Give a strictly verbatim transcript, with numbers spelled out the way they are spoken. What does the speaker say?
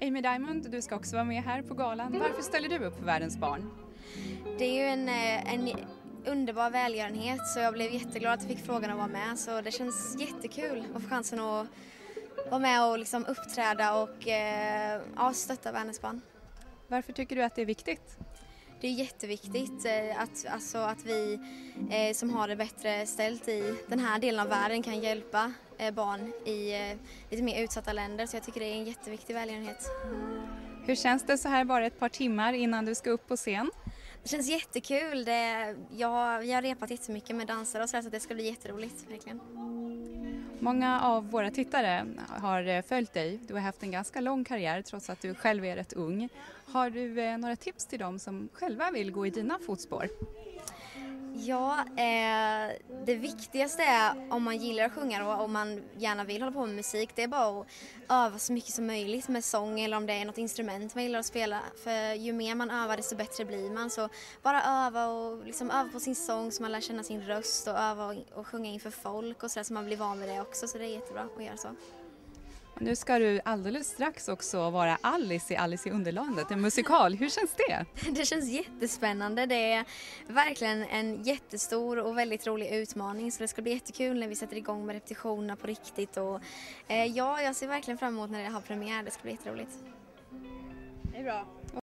Amy Diamond, du ska också vara med här på galan. Varför ställer du upp för Världens barn? Det är ju en, en underbar välgörenhet, så jag blev jätteglad att jag fick frågan att vara med. Så det känns jättekul att få chansen att vara med och liksom uppträda och eh, ja, stötta Världens barn. Varför tycker du att det är viktigt? Det är jätteviktigt eh, att, alltså, att vi eh, som har det bättre ställt i den här delen av världen kan hjälpa eh, barn i eh, lite mer utsatta länder. Så jag tycker det är en jätteviktig välgörenhet. Hur känns det så här bara ett par timmar innan du ska upp på scen? Det känns jättekul. Det, jag, jag har repat jättemycket med dansare och så, här, så det ska bli jätteroligt, verkligen. Många av våra tittare har följt dig. Du har haft en ganska lång karriär trots att du själv är rätt ung. Har du eh, några tips till dem som själva vill gå i dina fotspår? Ja, eh, det viktigaste är om man gillar att sjunga och om man gärna vill hålla på med musik, det är bara att öva så mycket som möjligt med sång eller om det är något instrument man gillar att spela. För ju mer man övar desto bättre blir man. Så bara öva och liksom öva på sin sång så man lär känna sin röst och öva och, och sjunga inför folk och så, där, så man blir van vid det också. Så det är jättebra att göra så. Nu ska du alldeles strax också vara Alice i Alice i Underlandet, en musikal. Hur känns det? Det känns jättespännande. Det är verkligen en jättestor och väldigt rolig utmaning. Så det ska bli jättekul när vi sätter igång med repetitionerna på riktigt. Och, eh, ja, jag ser verkligen fram emot när det har premiär. Det ska bli jätteroligt. Det är bra.